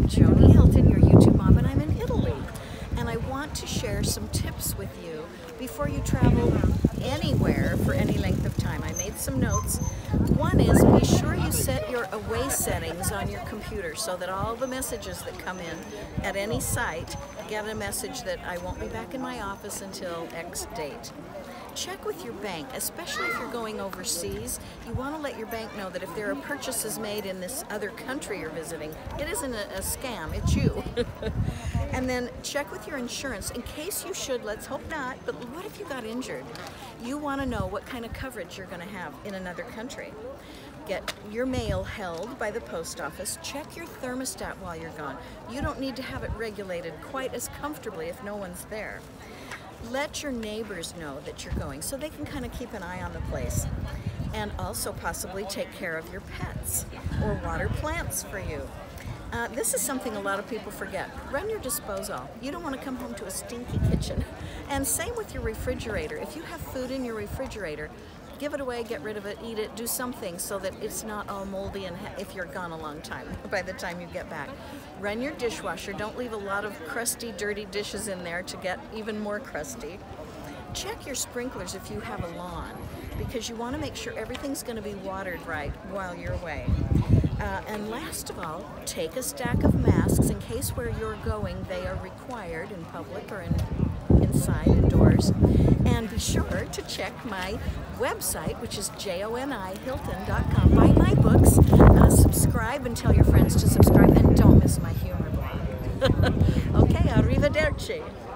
Joni Hilton, your YouTube mom, and I'm in Italy. And I want to share some tips with you before you travel anywhere for any length of time. I made some notes. One is, be sure you set your away settings on your computer so that all the messages that come in at any site get a message that I won't be back in my office until X date. Check with your bank, especially if you're going overseas. You want to let your bank know that if there are purchases made in this other country you're visiting, it isn't a scam, it's you. And then check with your insurance in case you should, let's hope not, but what if you got injured? You want to know what kind of coverage you're going to have in another country. Get your mail held by the post office. Check your thermostat while you're gone. You don't need to have it regulated quite as comfortably if no one's there. Let your neighbors know that you're going so they can kind of keep an eye on the place. And also possibly take care of your pets or water plants for you. This is something a lot of people forget. Run your disposal. You don't want to come home to a stinky kitchen. And same with your refrigerator. If you have food in your refrigerator, give it away, get rid of it, eat it, do something so that it's not all moldy and if you're gone a long time by the time you get back. Run your dishwasher. Don't leave a lot of crusty, dirty dishes in there to get even more crusty. Check your sprinklers if you have a lawn, because you want to make sure everything's going to be watered right while you're away. And last of all, take a stack of masks in case where you're going they are required in public or inside, indoors. And be sure to check my website, which is jonihilton.com. Buy my books, subscribe and tell your friends to subscribe, and don't miss my humor blog. Okay, arrivederci.